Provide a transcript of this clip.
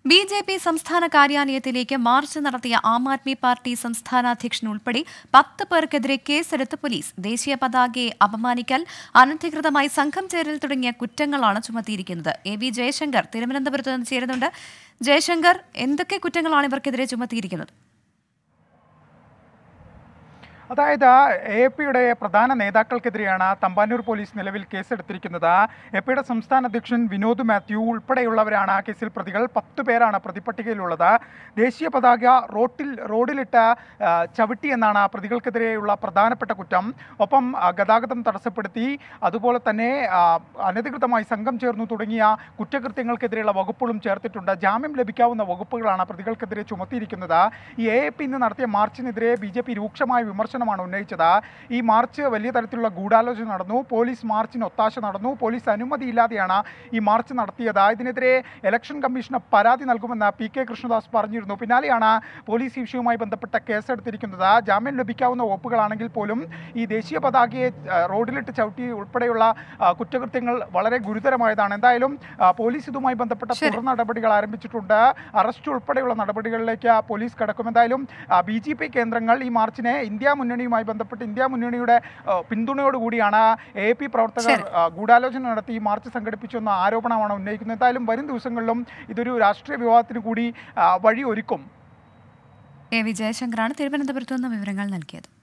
BJP. സംസ്ഥാന കാര്യാലയത്തിലേക്ക് March നടത്തിയ Aam Aadmi party സംസ്ഥാന അധ്യക്ഷൻ ഉൾപ്പെടെ 10 പേർക്കെതിരെ കേസെടുത്ത് പോലീസ്. ദേശീയ പതാകയെ അപമാനിക്കൽ, അനധികൃതമായി സംഘം ചേരൽ തുടങ്ങിയ കുറ്റങ്ങളാണ് ചുമത്തിയിരിക്കുന്നത്. എ.വി. ജയശങ്കർ തിരുവനന്തപുരത്ത് നിന്ന് ചേരുന്നുണ്ട്. ജയശങ്കർ, എന്തൊക്കെ കുറ്റങ്ങളാണ് ഇവർക്കെതിരെ ചുമത്തിയിരിക്കുന്നത്? അതായത് എ.പി.യുടെ പ്രധാന നേതാക്കൾക്കെതിരെയാണ് തമ്പാനൂർ പോലീസ് നിലവിൽ കേസെടുത്തിരിക്കുന്നത്. എ.പിയുടെ സംസ്ഥാന അധ്യക്ഷൻ വിനോദ് മാത്യു ഉൾപ്പെടെയുള്ളവരാണ് ആ കേസിൽ പ്രതികൾ. 10 പേരാണ് പ്രതിപട്ടികയിലുള്ളത്. ദേശീയ പതാക റോഡിലിട്ട് ചവിട്ടി എന്നാണ് പ്രതികൾക്കെതിരെയുള്ള പ്രധാനപ്പെട്ട കുറ്റം. ഒപ്പം ഗതാഗതം തടസ്സപ്പെടുത്തി, അതുപോലെ തന്നെ അനധികൃതമായി സംഘം ചേർന്നു തുടങ്ങിയ കുറ്റകൃത്യങ്ങൾക്കെതിരെയുള്ള വകുപ്പുകളും ചേർത്തിട്ടുണ്ട്. ജാമ്യം ലഭിക്കാവുന്ന വകുപ്പുകളാണ് പ്രതികൾക്കെതിരെ ചുമത്തിയിരിക്കുന്നത്. ഈ എ.പി. ഇന്ന് നടത്തിയ മാർച്ചിനെതിരെ ബി.ജെ.പി. രൂക്ഷമായ വിമർശനമാണ് ഉന്നയിച്ചത്. ഈ മാർച്ച് വലിയ തരത്തിലുള്ള ഗൂഢാലോചന നടന്നു. പോലീസ് മാർച്ചിന് ഒത്താശ നടന്നു. പോലീസ് അനുമതിയില്ലാതെയാണ് ഈ മാർച്ച് നടത്തിയത്. ഇതിനെതിരെ ഇലക്ഷൻ കമ്മീഷന് പരാതി നൽകുമെന്ന് പി.കെ. കൃഷ്ണദാസ് പറഞ്ഞിരുന്നു. പിന്നാലെയാണ് പോലീസ് ഈ വിഷയവുമായി ബന്ധപ്പെട്ട കേസെടുത്തിരിക്കുന്നത്. ജാമ്യം ലഭിക്കാവുന്ന വകുപ്പുകളാണെങ്കിൽ പോലും ഈ ദേശീയ പതാകയെ റോഡിലിട്ട് ചവിട്ടി ഉൾപ്പെടെയുള്ള കുറ്റകൃത്യങ്ങൾ വളരെ ഗുരുതരമായതാണ്. എന്തായാലും പോലീസ് ഇതുമായി ബന്ധപ്പെട്ട തുടർ നടപടികൾ ആരംഭിച്ചിട്ടുണ്ട്. അറസ്റ്റ് ഉൾപ്പെടെയുള്ള നടപടികളിലേക്ക് പോലീസ് കടക്കും. എന്തായാലും ബി.ജെ.പി. കേന്ദ്രങ്ങൾ ഈ മാർച്ചിനെ ഇന്ത്യ മുന്നണിയുമായി ബന്ധപ്പെട്ട് ഇന്ത്യ മുന്നണിയുടെ പിന്തുണയോടുകൂടിയാണ് എ.പി. പ്രവർത്തകർ ഗൂഢാലോചന നടത്തി ഈ മാർച്ച് സംഘടിപ്പിച്ചെന്ന ആരോപണമാണ് ഉന്നയിക്കുന്നത്. എന്തായാലും വരും ദിവസങ്ങളിലും ഇതൊരു രാഷ്ട്രീയ വിവാദത്തിന് കൂടി വഴി ഒരുക്കും. എ.വി. ജയശങ്കറാണ് തിരുവനന്തപുരത്ത് നിന്ന് വിവരങ്ങൾ നൽകിയത്.